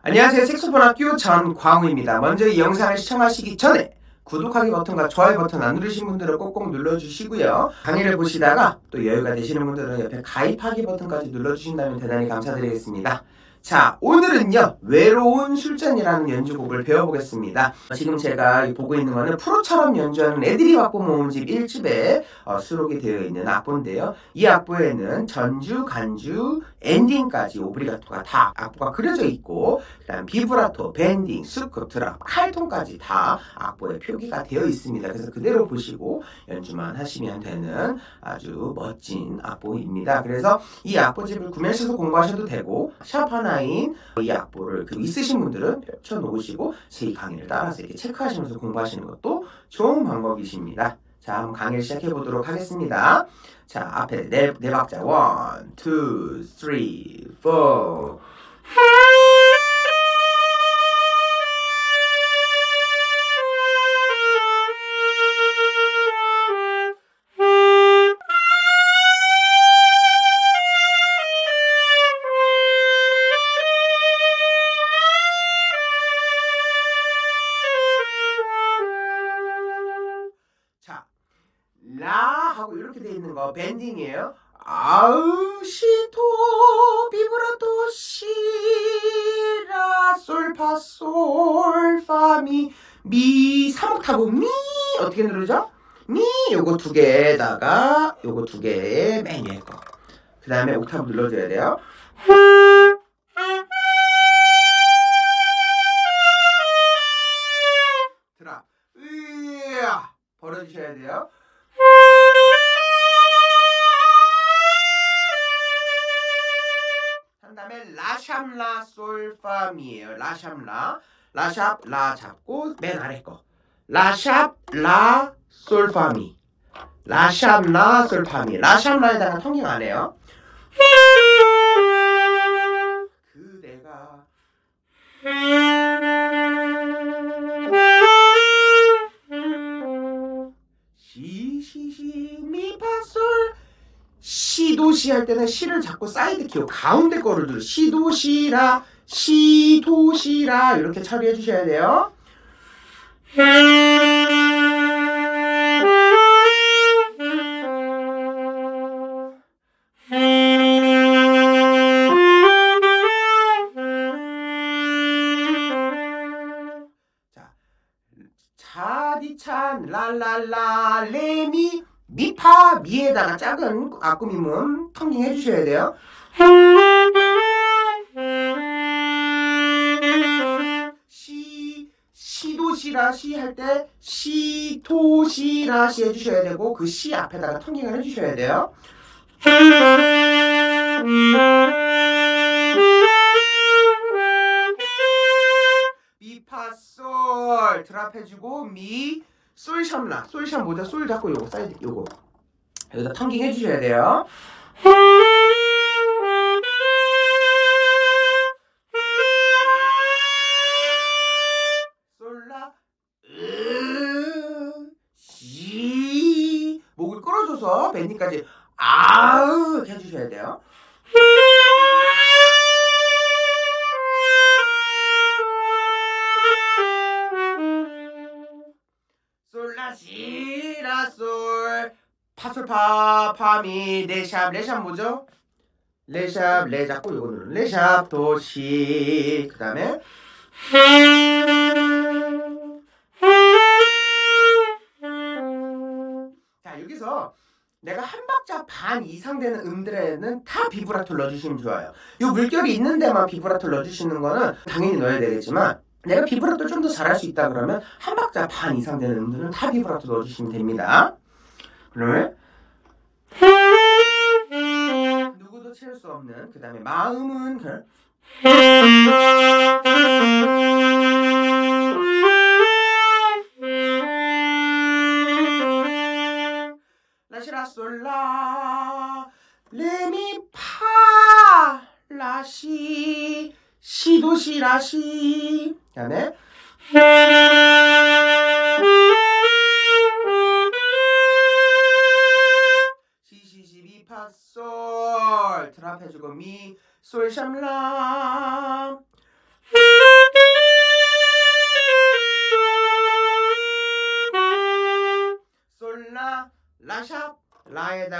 안녕하세요. 색소폰학교 전광우입니다. 먼저 이 영상을 시청하시기 전에 구독하기 버튼과 좋아요 버튼 안 누르신 분들은 꼭꼭 눌러주시고요. 강의를 보시다가 또 여유가 되시는 분들은 옆에 가입하기 버튼까지 눌러주신다면 대단히 감사드리겠습니다. 자, 오늘은요, 외로운 술잔이라는 연주곡을 배워보겠습니다. 지금 제가 보고 있는 거는 프로처럼 연주하는 애드립 악보 모음집 1집에 수록이 되어 있는 악보인데요. 이 악보에는 전주, 간주, 엔딩까지 오브리가토가 다 악보가 그려져 있고, 그 다음 비브라토, 밴딩, 수급, 드랍, 칼톤까지 다 악보에 표기가 되어 있습니다. 그래서 그대로 보시고 연주만 하시면 되는 아주 멋진 악보입니다. 그래서 이 악보집을 구매하셔서 공부하셔도 되고, 샵 하나인 이 악보를 있으신 분들은 펼쳐놓으시고 제 강의를 따라서 이렇게 체크하시면서 공부하시는 것도 좋은 방법이십니다. 자, 한번 강의를 시작해 보도록 하겠습니다. 자, 앞에 네 박자 1, 2, 3, 4. 자, 라 하고 이렇게 돼 있는 거 밴딩이에요. 아우 시도 비브라토 시라 솔파솔 파미 미 3옥타브 미 어떻게 누르죠? 미 요거 두 개에다가 요거 두 개의 맨 위에 거. 그 다음에 옥타브 눌러줘야 돼요. 드랍 으아 벌어주셔야 돼요. 한 다음에 라샴라 솔파미에요. 라샴라 라샵 라 잡고 맨 아래 거 라샵 라 솔파미 라샵 라 솔파미 라샵 라에다가 통king 안 해요. 그대가 시시시 미파솔 시도시 할 때는 시를 자꾸 사이드 키로 가운데 거를 들어 시도시라 시도시라 이렇게 처리해 주셔야 돼요. 자, 차디찬 랄랄라 레미 미파 미에다가 작은 악구미음 텅킹 해주셔야 돼요. 시도시라 시 할 때 시토시라 시 해주셔야 되고 그 시 앞에다가 텅킹을 해주셔야 돼요. 미파솔 드랍 해주고 미 솔샴라 솔샴 모자 솔 잡고 요거 사이드 요거 여기다 텅킹 해주셔야 돼요. 솔라 시 목을 끌어줘서 밴딩까지 아으 이렇게 해주셔야 돼요. 솔라 시라 솔 파솔 파 파미 레샵 레샵 뭐죠? 레샵 레 잡고 요거 누르는 레샵 도시 그 다음에 자, 여기서 내가 한 박자 반 이상 되는 음들에는 다 비브라토를 넣어주시면 좋아요. 요 물결이 있는 데만 비브라토를 넣어주시는 거는 당연히 넣어야 되겠지만 내가 비브라토를 좀 더 잘할 수 있다 그러면 한 박자 반 이상 되는 음들은 다 비브라토 넣어주시면 됩니다. 그러면 누구도 채울 수 없는 그 다음에 마음은 라시라 솔라 레미파 라시 시도시 라시 그 다음에 시시시미파솔 드랍 해주고 미 솔샴라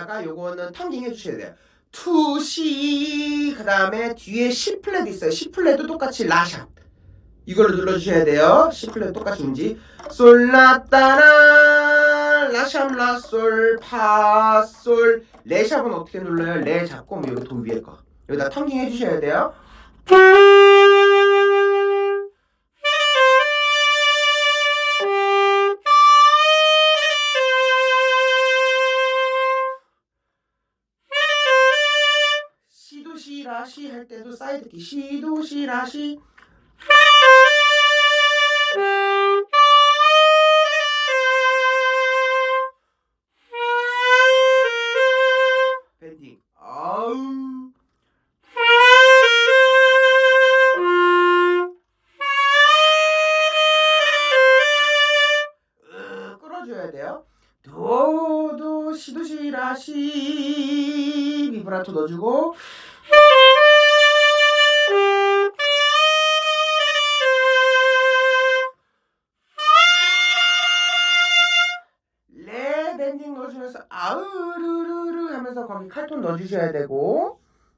보시다가 요거는 텅깅 해주셔야 돼요. 투, 시, 그 다음에 뒤에 C 플랫 있어요. C 플랫도 똑같이 라샵. 이걸로 눌러주셔야 돼요. C 플랫 똑같이 움지. 솔, 라, 따라, 라샵, 라, 솔, 파, 솔. 레샵은 어떻게 눌러요? 레 잡고 여기 도 위에 거. 여기다 텅깅 해주셔야 돼요. 시도 시라 시 할 때도 사이드키 시도 시라 시. 밴딩. 아우. 끌어줘야 돼요. 도 시도 시라 시 비브라토 넣어주고. 레 밴딩 넣어주면서 아으르르르 하면서 거기 칼톤 넣어주셔야 되고.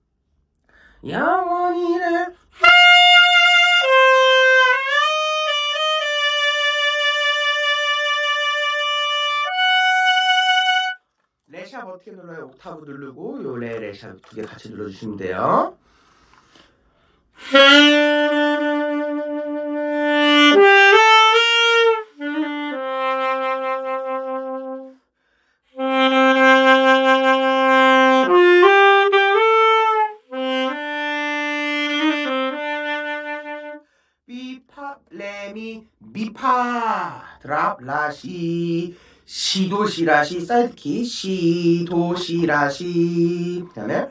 영원히를 레샵 어떻게 눌러요? 옥타브 누르고 요 레 레샵 두 개 같이 눌러주시면 돼요. 비파 레미 미파 드랍 라시 시도 시라시 사이드키 시도 시라시. 그 다음에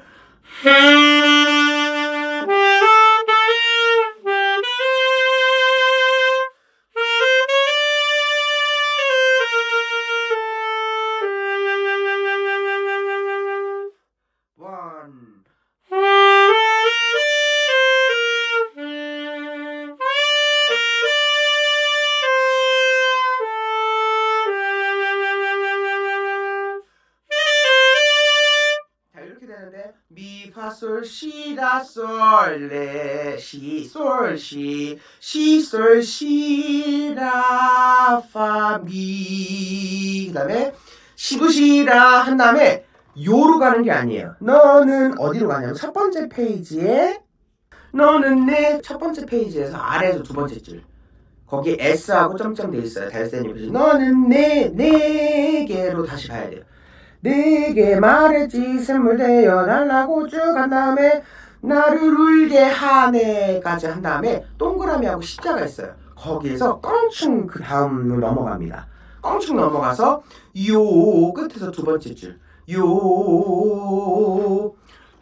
원. 미, 파, 솔, 시, 라, 솔, 레, 시, 솔, 시, 솔, 시, 라, 파, 미. 그 다음에 시도 시라 한 다음에 요로 가는 게 아니에요. 너는 어디로 가냐면 첫 번째 페이지에 너는 내 첫 번째 페이지에서 아래에서 두 번째 줄 거기 S하고 점점 돼 있어요. 달쌤이 보시 너는 내게로 다시 가야 돼요. 내게 말했지 샘물 되어 달라고 쭉 한 다음에 나를 울게 하네까지 한 다음에 동그라미하고 십자가 있어요. 거기에서 껑충 그 다음으로 넘어갑니다. 껑충 넘어가서 요 끝에서 두 번째 줄 요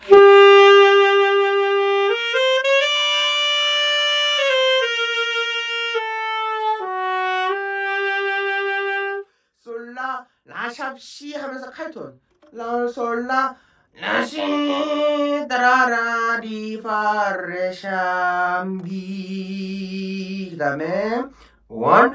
솔라 라샵 시 하면서 칼톤 라 솔라 라시 따라라 리파 레샵 미. 그 다음에 원.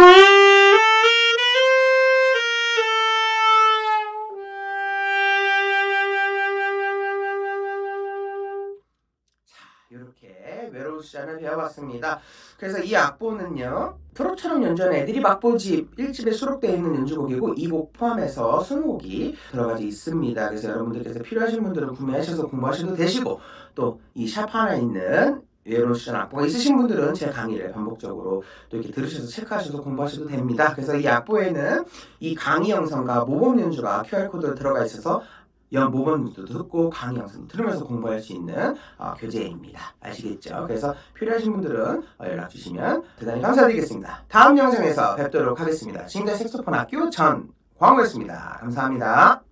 이렇게 외로운 수잔을 배워봤습니다. 그래서 이 악보는요 프로처럼 연주하는 애드립 악보집 1집에 수록되어 있는 연주곡이고 이 곡 포함해서 20곡이 들어가져 있습니다. 그래서 여러분들께서 필요하신 분들은 구매하셔서 공부하셔도 되시고 또 이 샵 하나 있는 외로운 수잔 악보가 있으신 분들은 제 강의를 반복적으로 또 이렇게 들으셔서 체크하셔서 공부하셔도 됩니다. 그래서 이 악보에는 이 강의 영상과 모범 연주가 QR코드가 들어가 있어서 모범도 듣고 강의 영상 들으면서 공부할 수 있는 교재입니다. 아시겠죠? 그래서 필요하신 분들은 연락 주시면 대단히 감사드리겠습니다. 다음 영상에서 뵙도록 하겠습니다. 지금까지 색소폰 학교 전광호였습니다. 감사합니다.